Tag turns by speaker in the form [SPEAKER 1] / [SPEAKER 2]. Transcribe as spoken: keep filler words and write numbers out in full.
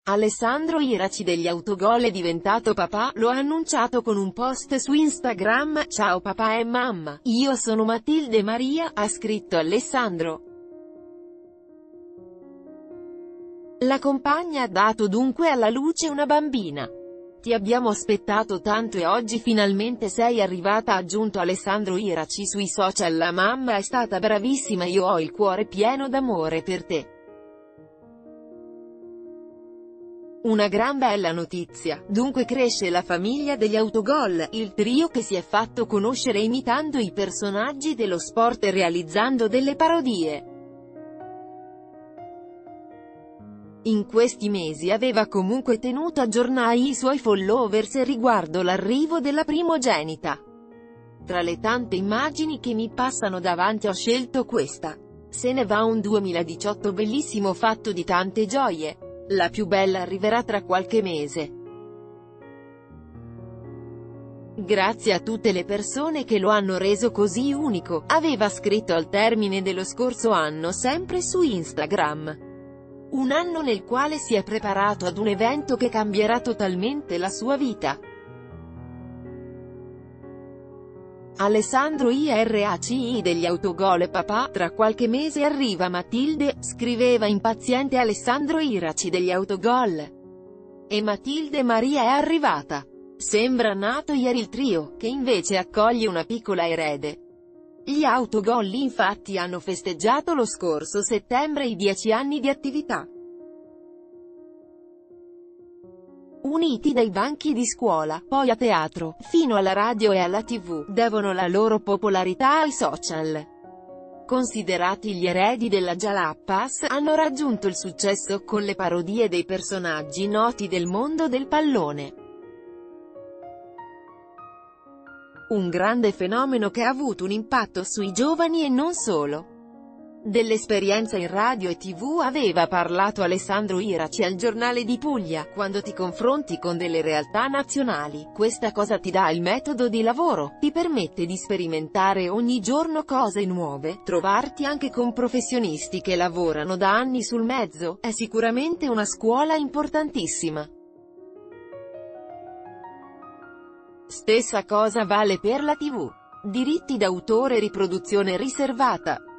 [SPEAKER 1] Alessandro Iraci degli Autogol è diventato papà, lo ha annunciato con un post su Instagram. Ciao papà e mamma, io sono Matilde Maria, ha scritto Alessandro. La compagna ha dato dunque alla luce una bambina. Ti abbiamo aspettato tanto e oggi finalmente sei arrivata, ha aggiunto Alessandro Iraci sui social. La mamma è stata bravissima, io ho il cuore pieno d'amore per te. Una gran bella notizia, dunque cresce la famiglia degli Autogol, il trio che si è fatto conoscere imitando i personaggi dello sport e realizzando delle parodie. In questi mesi aveva comunque tenuto aggiornati i suoi followers riguardo l'arrivo della primogenita. Tra le tante immagini che mi passano davanti ho scelto questa. Se ne va un duemiladiciotto bellissimo fatto di tante gioie. La più bella arriverà tra qualche mese. Grazie a tutte le persone che lo hanno reso così unico, aveva scritto al termine dello scorso anno sempre su Instagram. Un anno nel quale si è preparato ad un evento che cambierà totalmente la sua vita. Alessandro Iraci degli Autogol e papà, tra qualche mese arriva Matilde, scriveva impaziente Alessandro Iraci degli Autogol. E Matilde Maria è arrivata. Sembra nato ieri il trio, che invece accoglie una piccola erede. Gli Autogol infatti hanno festeggiato lo scorso settembre i dieci anni di attività. Uniti dai banchi di scuola, poi a teatro, fino alla radio e alla tivù, devono la loro popolarità ai social. Considerati gli eredi della Jalapas, hanno raggiunto il successo con le parodie dei personaggi noti del mondo del pallone. Un grande fenomeno che ha avuto un impatto sui giovani e non solo. Dell'esperienza in radio e tivù aveva parlato Alessandro Iraci al Giornale di Puglia. Quando ti confronti con delle realtà nazionali, questa cosa ti dà il metodo di lavoro, ti permette di sperimentare ogni giorno cose nuove, trovarti anche con professionisti che lavorano da anni sul mezzo, è sicuramente una scuola importantissima. Stessa cosa vale per la tivù. Diritti d'autore e riproduzione riservata.